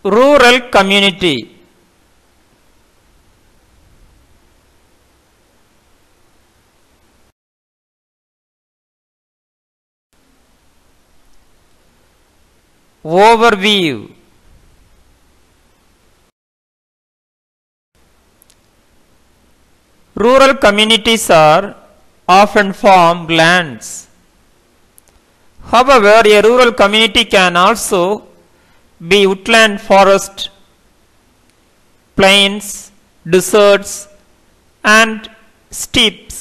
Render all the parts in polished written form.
Rural community. Overview. Rural communities are often farmlands. However, a rural community can also be woodland, forest, plains, deserts, and steppes.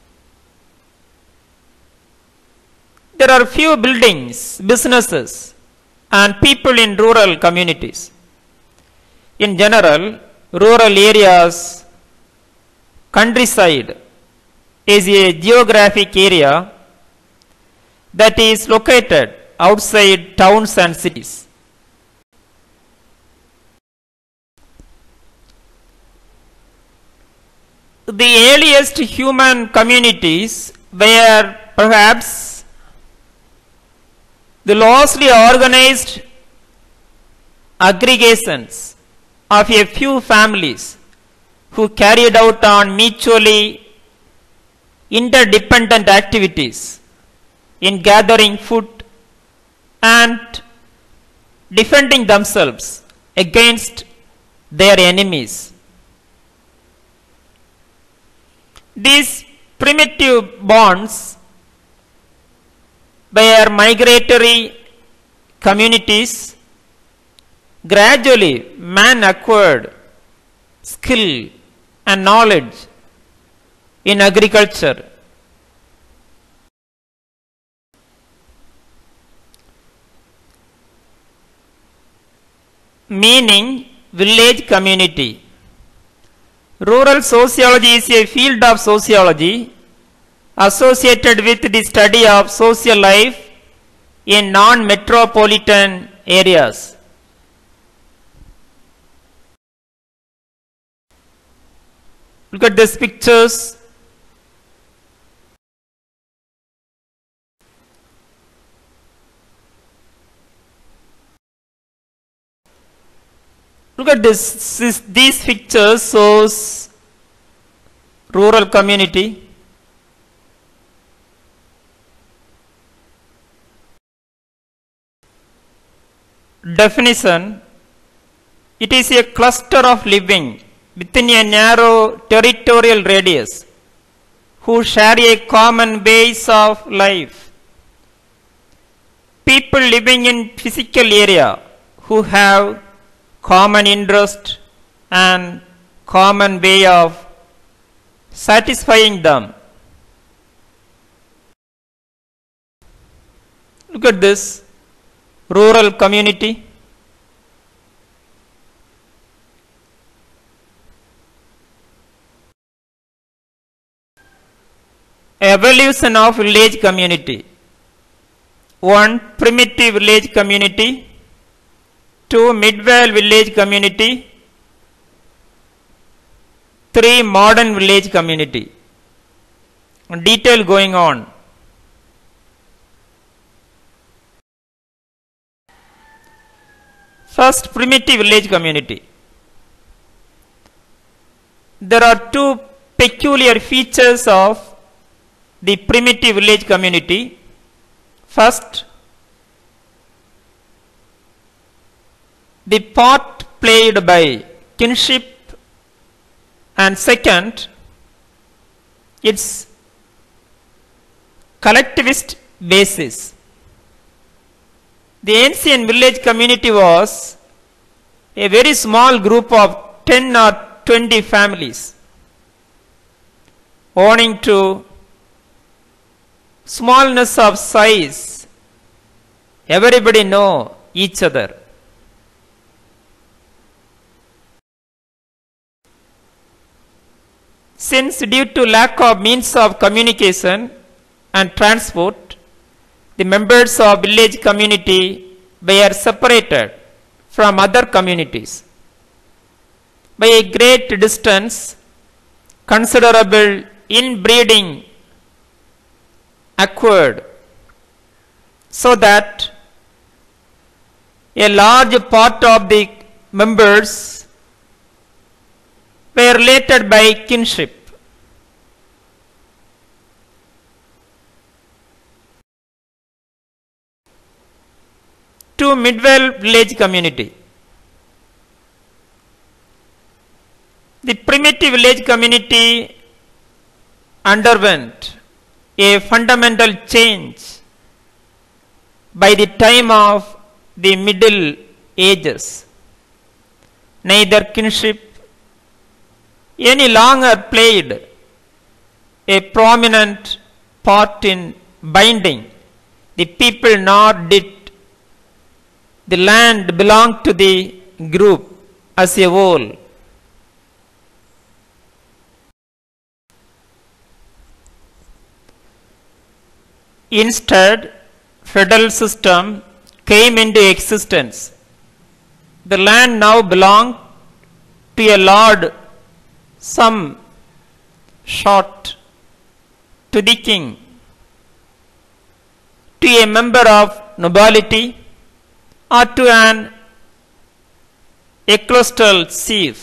There are few buildings, businesses, and people in rural communities. In general, rural areas, countryside, is a geographic area that is located outside towns and cities. The earliest human communities were perhaps the loosely organized aggregations of a few families who carried out on mutually interdependent activities in gathering food and defending themselves against their enemies. These primitive bonds were migratory communities. Gradually, man acquired skill and knowledge in agriculture. Meaning, village community. Rural sociology is a field of sociology associated with the study of social life in non-metropolitan areas. Look at these pictures. Look at this. These pictures shows rural community. Definition: it is a cluster of living within a narrow territorial radius who share a common base of life. People living in physical area who have common interest and common way of satisfying them. Look at this rural community. Evolution of village community. 1. Primitive village community. 2. Medieval village community. 3. Modern village community. Detail going on. First, primitive village community. There are two peculiar features of the primitive village community. First, the part played by kinship, and second, its collectivist basis. The ancient village community was a very small group of 10 or 20 families owing to smallness of size. Everybody know each other. Since due to lack of means of communication and transport, the members of village community were separated from other communities by a great distance. Considerable inbreeding occurred, so that a large part of the members were related by kinship. To Midwell village community. The primitive village community underwent a fundamental change by the time of the Middle Ages. Neither kinship any longer played a prominent part in binding the people, nor did the land belonged to the group as a whole. Instead, federal system came into existence. The land now belonged to a lord, some short to the king, to a member of nobility, or to an ecclesiastical chief.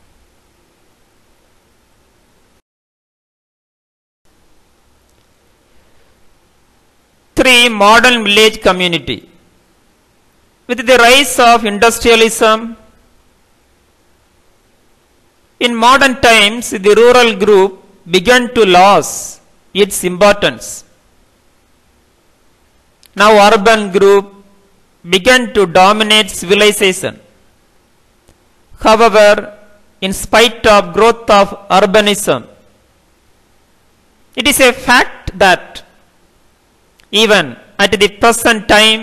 Three, modern village community. With the rise of industrialism, in modern times, the rural group began to lose its importance. Now, urban group began to dominate civilization. However, in spite of growth of urbanism, it is a fact that even at the present time,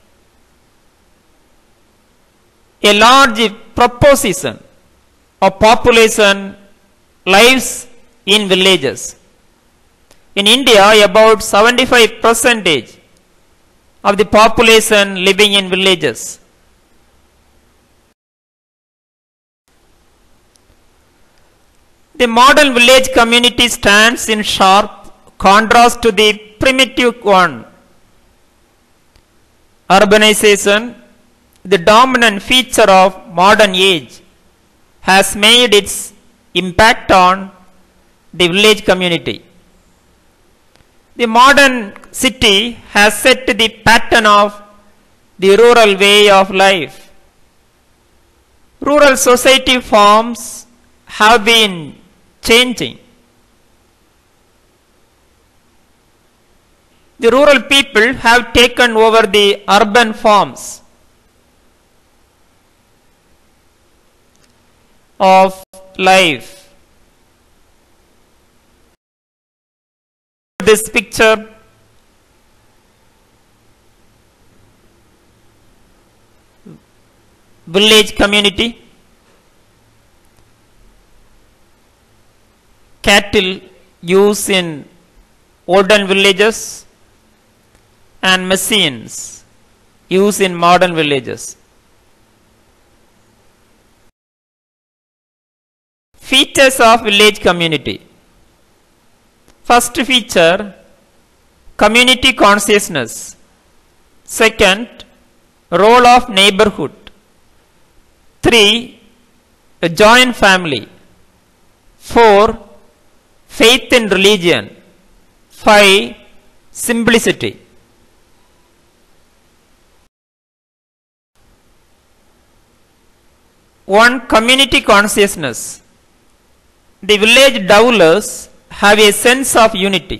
a large proportion of population lives in villages. In India, about 75% of the population living in villages. The modern village community stands in sharp contrast to the primitive one. Urbanization, the dominant feature of modern age, has made its impact on the village community. The modern city has set the pattern of the rural way of life. Rural society forms have been changing. The rural people have taken over the urban forms of life. This picture village community, cattle used in olden villages and machines used in modern villages. Features of village community. First feature, community consciousness. Second, role of neighborhood. 3, a joint family. 4, faith in religion. 5, simplicity. One, community consciousness. The village dwellers have a sense of unity.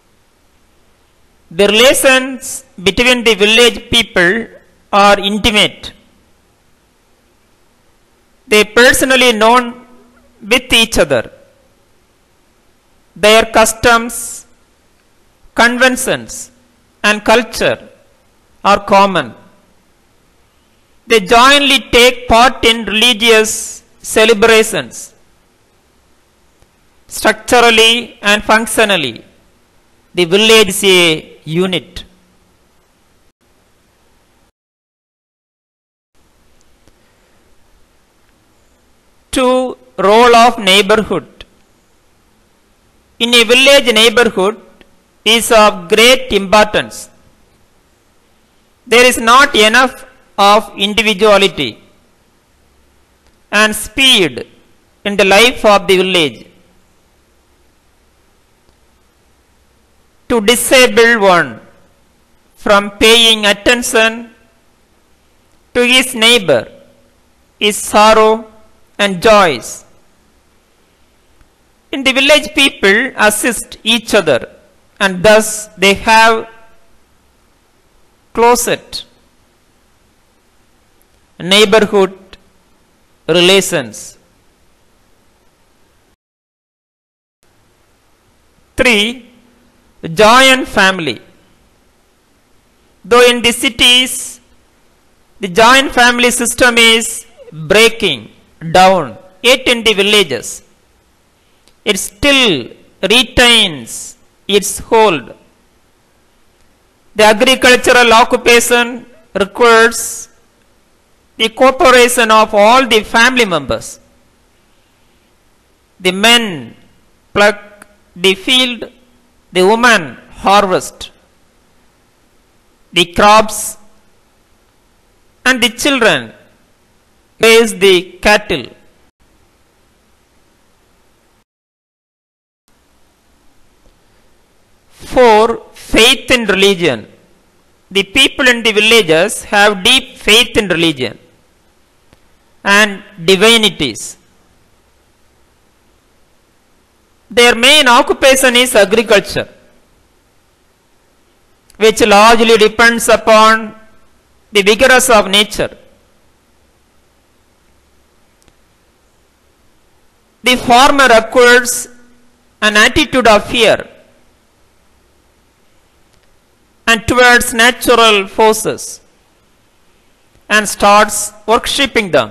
The relations between the village people are intimate. They personally known with each other. Their customs, conventions, and culture are common. They jointly take part in religious celebrations. Structurally and functionally, the village is a unit. Two, role of neighborhood. In a village, neighborhood is of great importance. There is not enough of individuality. and speed in the life of the village. To disable one from paying attention to his neighbor is sorrow and joys. In the village, people assist each other, and thus they have closet neighborhood relations. 3. Joint family. Though in the cities the joint family system is breaking down, yet in the villages it still retains its hold. The agricultural occupation requires the cooperation of all the family members. The men pluck the field, the women harvest the crops, and the children raise the cattle. 4. Faith in religion. The people in the villages have deep faith in religion and divinities. Their main occupation is agriculture, which largely depends upon the vigorous of nature. The farmer acquires an attitude of fear and towards natural forces and starts worshipping them.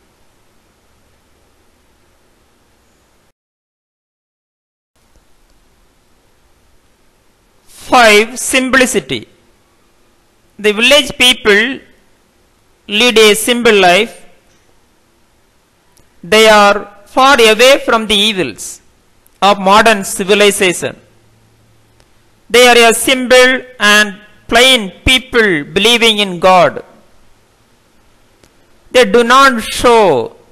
5. Simplicity. The village people lead a simple life. They are far away from the evils of modern civilization. They are a simple and plain people believing in God. They do not show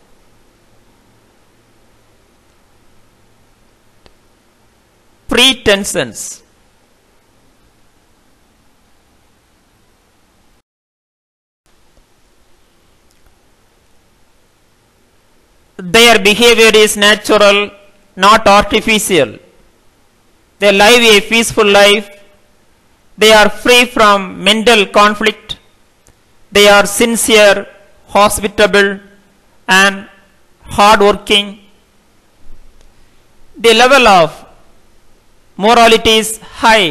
pretensions. Their behavior is natural, not artificial. They live a peaceful life. They are free from mental conflict. They are sincere, hospitable, and hardworking. The level of morality is high.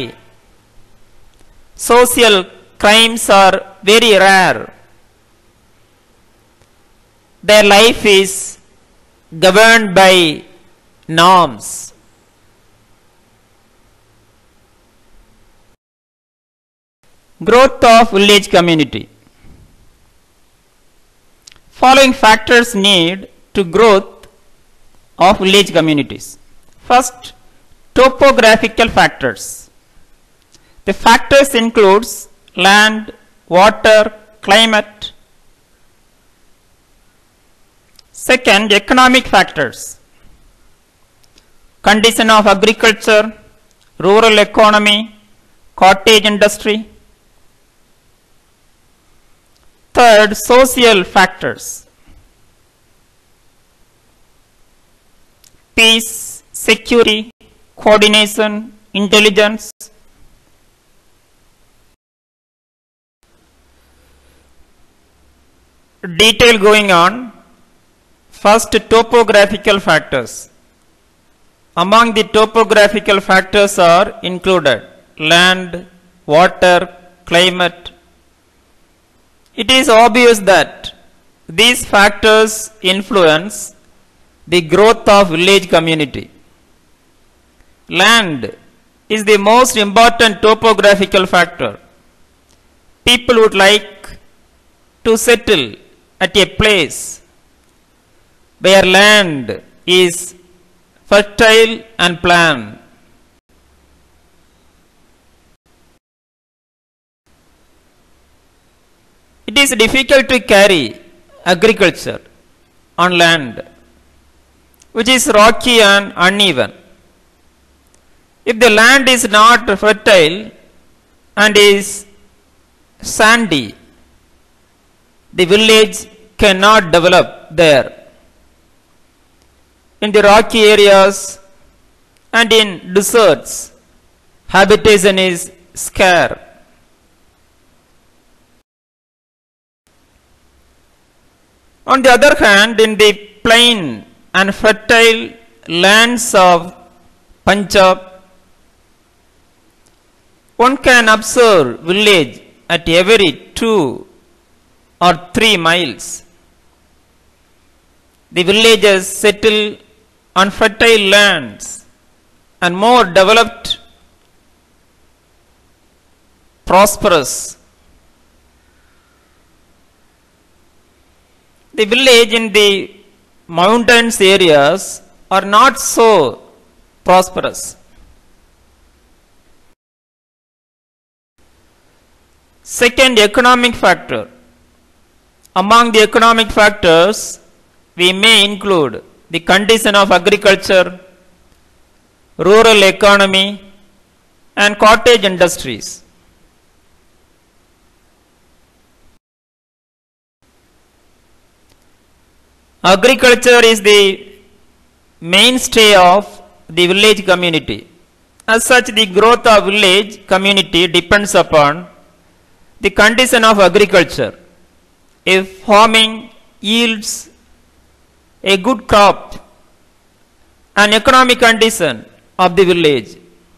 Social crimes are very rare. Their life is governed by norms. Growth of village community. Following factors need to growth of village communities. First, topographical factors. The factors includes land, water, climate. Second, economic factors. Condition of agriculture, rural economy, cottage industry. Third, social factors. Peace, security, coordination, intelligence. Detail going on. First, topographical factors. Among the topographical factors are included land, water, climate. It is obvious that these factors influence the growth of village community. Land is the most important topographical factor. People would like to settle at a place where land is fertile and planned. It is difficult to carry agriculture on land, which is rocky and uneven. If the land is not fertile and is sandy, the village cannot develop there. In the rocky areas and in deserts, habitation is scarce. On the other hand, in the plain and fertile lands of Punjab, one can observe village at every 2 or 3 miles. The villages settle on fertile lands and more developed, prosperous. The village in the mountains areas are not so prosperous. Second, economic factor. Among the economic factors, we may include the condition of agriculture, rural economy, and cottage industries. Agriculture is the mainstay of the village community. As such, the growth of village community depends upon the condition of agriculture. If farming yields a good crop, an economic condition of the village,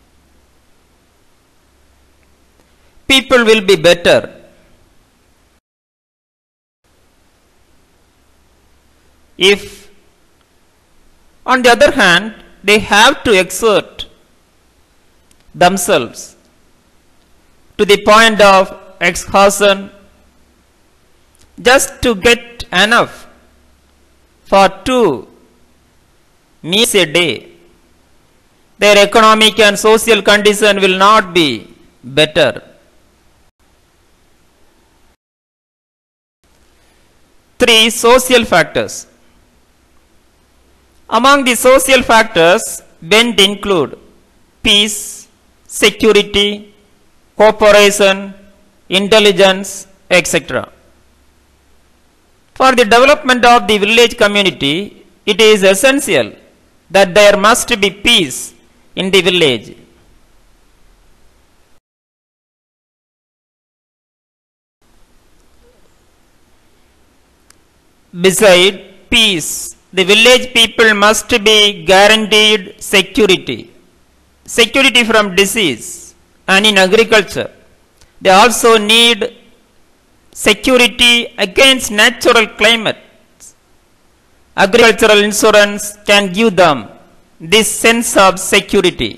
people will be better. If, on the other hand, they have to exert themselves to the point of exhaustion just to get enough for 2 meals a day, their economic and social condition will not be better. Three, social factors. Among the social factors, bent include peace, security, cooperation, intelligence, etc. For the development of the village community, it is essential that there must be peace in the village. Beside peace, the village people must be guaranteed security. Security from disease, and in agriculture, they also need security against natural climate. Agricultural insurance can give them this sense of security.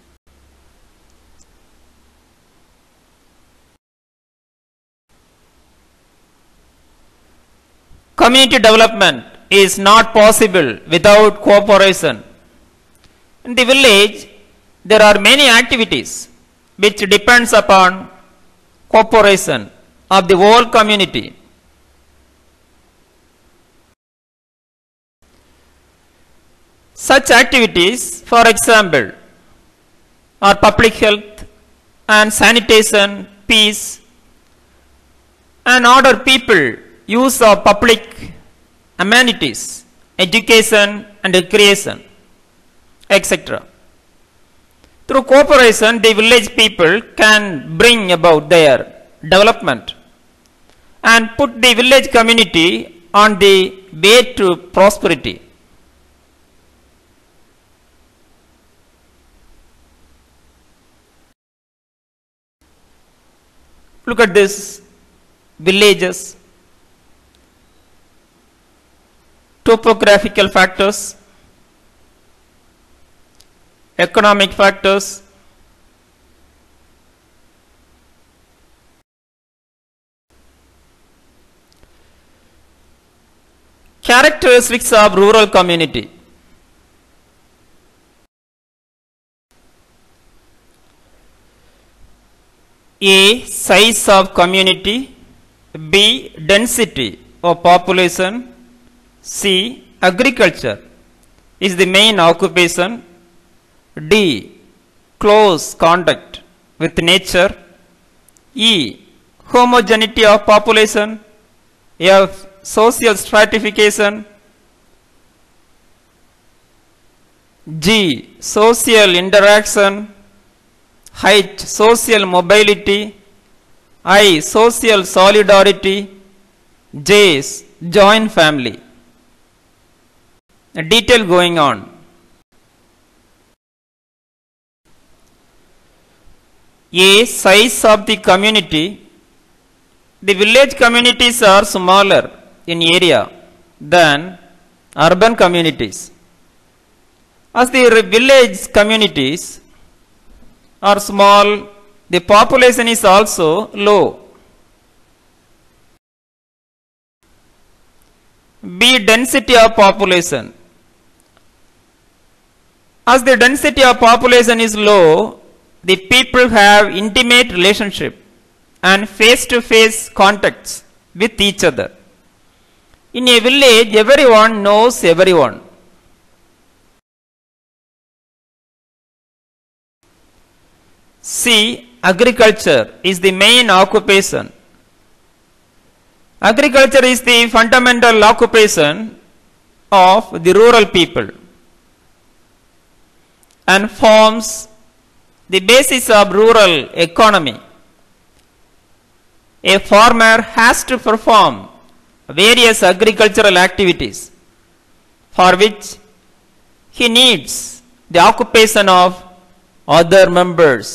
Community development is not possible without cooperation. In the village, there are many activities which depends upon cooperation of the whole community. Such activities, for example, are public health and sanitation, peace, and order people use of public amenities, education and recreation, etc. Through cooperation, the village people can bring about their development and put the village community on the way to prosperity. Look at this villages, topographical factors, economic factors, characteristics of rural community. A, size of community. B, density of population. C. Agriculture is the main occupation. D. Close contact with nature. E. Homogeneity of population. F. Social stratification. G. Social interaction. H. Social mobility. I. Social solidarity. J. Joint family. A detail going on. A. Size of the community. The village communities are smaller in area than urban communities. As the village communities are small, the population is also low. B. Density of population. As the density of population is low, the people have intimate relationship and face-to-face contacts with each other. In a village, everyone knows everyone. C. Agriculture is the main occupation. Agriculture is the fundamental occupation of the rural people and forms the basis of rural economy. A farmer has to perform various agricultural activities for which he needs the occupation of other members.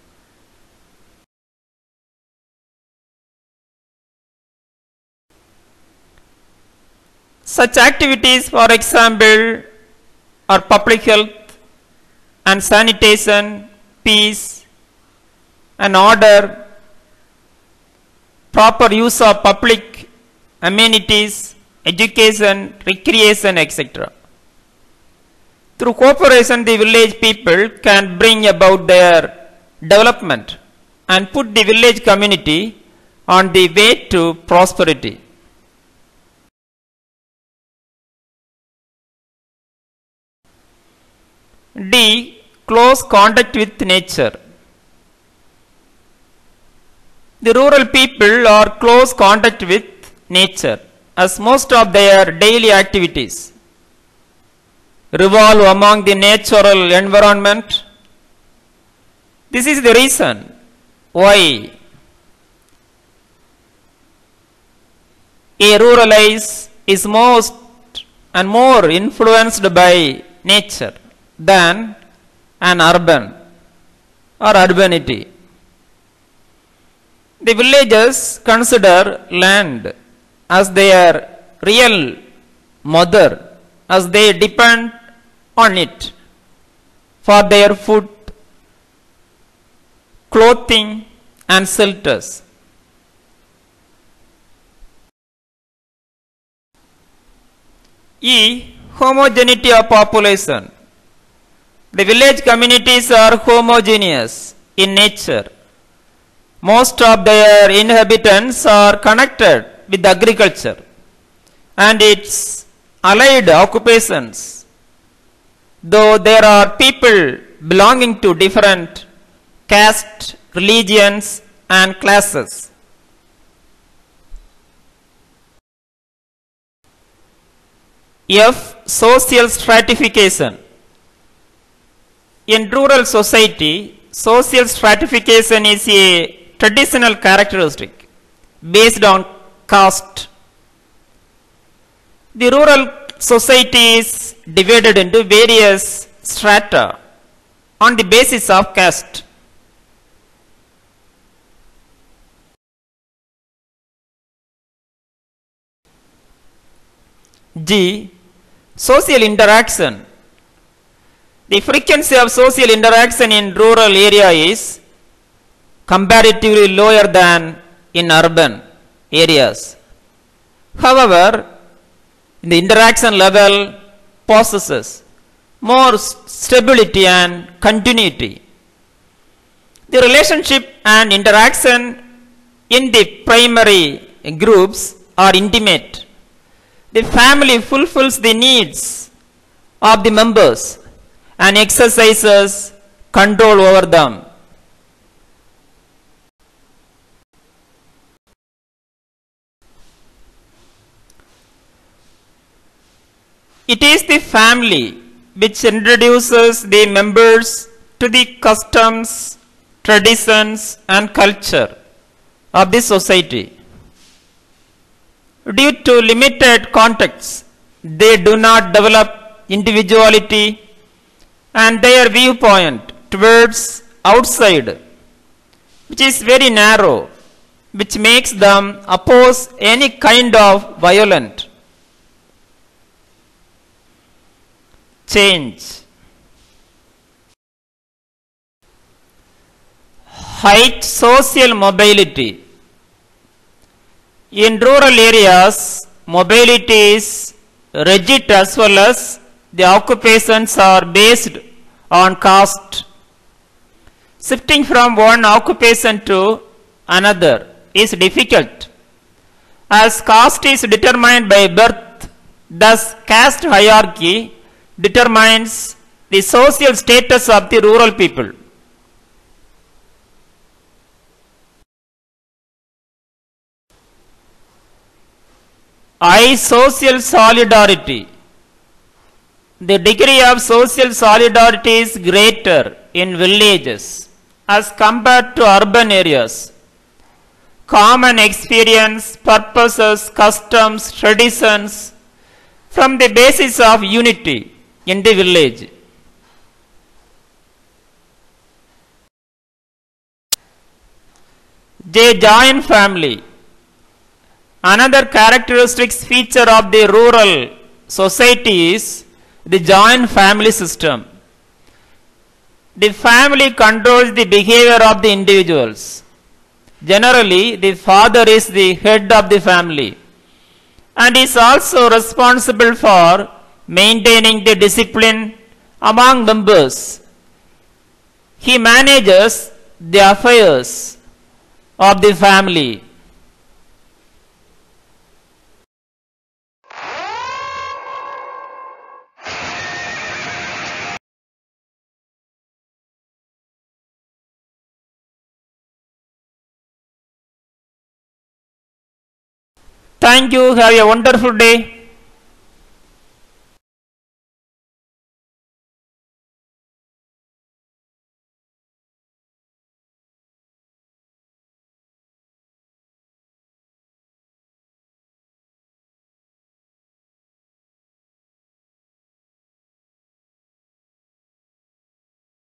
Such activities, for example, are public health and sanitation, peace and order, proper use of public amenities, education, recreation, etc. Through cooperation, the village people can bring about their development and put the village community on the way to prosperity. D. Close contact with nature. The rural people are close contact with nature, as most of their daily activities revolve among the natural environment. This is the reason why a rural life is most and more influenced by nature than an urban or urbanity. The villagers consider land as their real mother, as they depend on it for their food, clothing and shelters. E. Homogeneity of population. The village communities are homogeneous in nature. Most of their inhabitants are connected with agriculture and its allied occupations, though there are people belonging to different caste, religions and classes. F. Social stratification. In rural society, social stratification is a traditional characteristic based on caste. The rural society is divided into various strata on the basis of caste. G. Social interaction. The frequency of social interaction in rural area is comparatively lower than in urban areas. However, the interaction level possesses more stability and continuity. The relationship and interaction in the primary groups are intimate, The family fulfills the needs of the members and exercises control over them. It is the family which introduces the members to the customs, traditions, and culture of the society. Due to limited contexts, they do not develop individuality and their viewpoint towards outside, which is very narrow, which makes them oppose any kind of violent change. Height social mobility. In rural areas, mobility is rigid as well as the occupations are based on caste. Shifting from one occupation to another is difficult as caste is determined by birth. Thus, caste hierarchy determines the social status of the rural people. Social solidarity. The degree of social solidarity is greater in villages as compared to urban areas. Common experience, purposes, customs, traditions from the basis of unity in the village. The joint family. Another characteristic feature of the rural society is the joint family system. The family controls the behavior of the individuals. Generally, the father is the head of the family and is also responsible for maintaining the discipline among members. He manages the affairs of the family. Thank you. Have a wonderful day.